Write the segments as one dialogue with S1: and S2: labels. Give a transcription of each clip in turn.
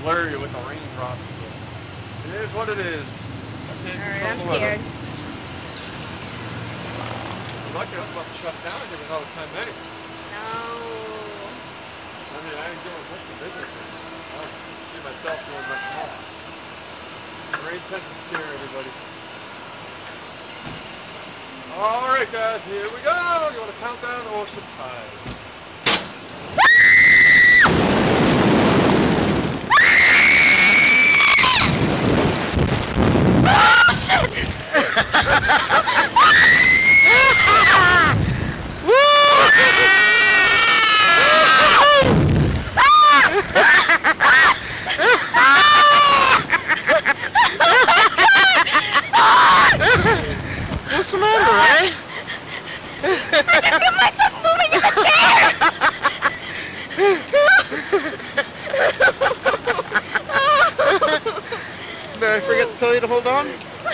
S1: blur you with the raindrops. It is what it is. I can't
S2: Alright,
S1: control
S2: I'm
S1: the weather.
S2: scared.
S1: You're lucky I was about to shut down and give it another 10 minutes.
S2: No.
S1: I mean, I ain't doing much of business. I don't see myself doing much more. The rain tends to scare everybody. Alright guys, here we go! You want a countdown or surprise?
S2: Oh shit!
S3: What's the matter, Ray?
S2: I can feel myself moving in the chair!
S3: Did I forget to tell you to hold on?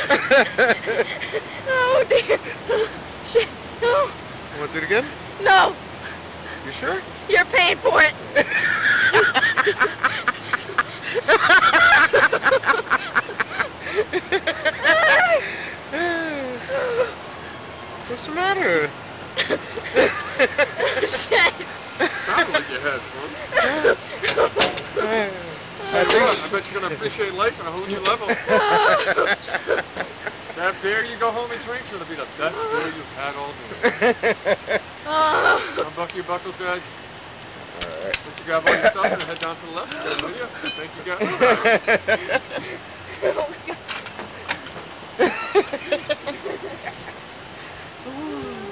S2: Oh dear. Shit. No.
S3: Want to do it again?
S2: No.
S3: You sure?
S2: You're paying for it.
S3: What's the matter?
S2: Shit.
S1: Sounded like you had fun. I bet you're going to appreciate life on a whole new level. That beer you go home and drink is going to be the best beer you've had all day. Unbuckle your buckles, guys.
S3: Alright.
S1: Once you grab all your stuff and head down to the left, get the video. Thank you guys.
S2: Oh, God.